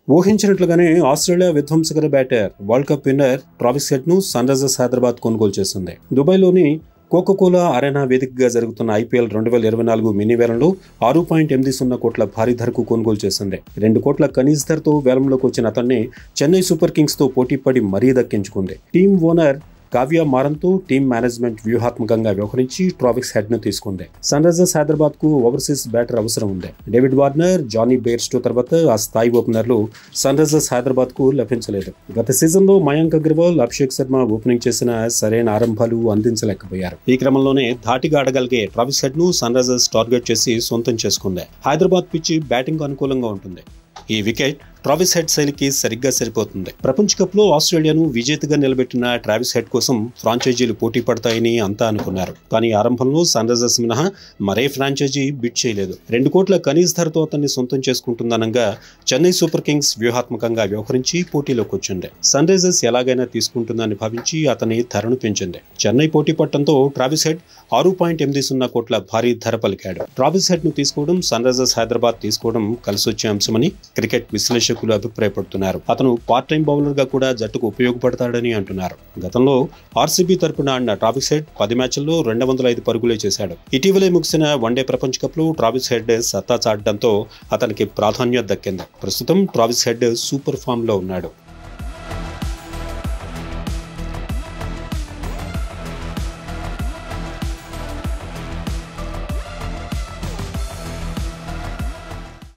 ఊహించినట్లుగానే Australia విధ్వంసకర batter world cup winner Travis Head ను Sunrisers Hyderabad కొనుగోలు చేసింది. దుబాయ్లోని కోకోకోలా అరెనా వేదికగా జరుగుతున్న ఐపీఎల్ 2024 మినీ వేలంలో 6.80 కోట్ల భారీ ధరకు కొనుగోలు చేసింది. 2 కోట్ల కనీస ధరతో వేలంలోకి వచ్చిన అతన్ని చెన్నై సూపర్ కింగ్స్ తో పోటీపడి మరీ దక్కించుకుంది. టీమ్ ఓనర్ కావ్య మారన్తో టీమ్ మేనేజ్మెంట్ వ్యూహాత్మకంగా వ్యవహరించి ట్రావిస్ హెడ్ ను తీసుకుంది. సన్ రైజర్స్ హైదరాబాద్ కు ఓవర్సీస్ బ్యాటర్ అవసరం ఉంది. డేవిడ్ వార్నర్, జానీ బెయిర్స్టో తర్వాత ఆ స్థాయి ఓపెనర్లు సన్ రైజర్స్ హైదరాబాద్ కు లభించలేదు. గత సీజన్ లో మయాంక్ అగర్వాల్, అభిషేక్ శర్మ ఓపెనింగ్ చేసిన సరైన ఆరంభాలు అందించలేకపోయారు. ఈ క్రమంలోనే ధాటిగా ఆడగలిగే ట్రావిస్ హెడ్ ను సన్ రైజర్స్ టార్గెట్ చేసి సొంతం చేసుకుంది. హైదరాబాద్ పిచ్చి బ్యాటింగ్ అనుకూలంగా ఉంటుంది. ఈ వికెట్ ట్రావిస్ హెడ్ శైలికి సరిగ్గా సరిపోతుంది. ప్రపంచ కప్ లో ఆస్ట్రేలియాను విజేతగా నిలబెట్టిన ట్రావిస్ హెడ్ కోసం ఫ్రాంచైజీలు పోటీ పడతాయని అంతా అనుకున్నారు. కానీ ఆరంభంలో సన్ రైజర్స్ మినహా మరే ఫ్రాంచైజీ బిడ్ చేయలేదు. 2 కోట్ల కనీస ధరతో అతన్ని సొంతం చేసుకుంటుందనగా చెన్నై సూపర్ కింగ్స్ వ్యూహాత్మకంగా వ్యవహరించి పోటీలోకి వచ్చింది. సన్ రైజర్స్ ఎలాగైనా తీసుకుంటుందని భావించి అతని ధరను పెంచింది. చెన్నై పోటీ పట్టడంతో ట్రావిస్ హెడ్ 6.80 కోట్ల భారీ ధర పలికాడు. ట్రావిస్ హెడ్ ను తీసుకోవడం సన్ రైజర్స్ హైదరాబాద్ తీసుకోవడం కలిసొచ్చే అంశమని క్రికెట్ విశ్లేషకులు అభిప్రాయపడుతున్నారు. అతను పార్ట్ టైం బౌలర్ గా కూడా జట్టుకు ఉపయోగపడతాడని అంటున్నారు. గతంలో ఆర్సీబీ తరపున ఆడిన ట్రావిస్ హెడ్ 10 మ్యాచ్ల్లో 205 పరుగులే చేశాడు. ఇటీవలే ముగిసిన వన్డే ప్రపంచ కప్ లో ట్రావిస్ హెడ్ సత్తా చాటడంతో అతనికి ప్రాధాన్యత దక్కింది. ప్రస్తుతం ట్రావిస్ హెడ్ సూపర్ ఫామ్ లో ఉన్నాడు.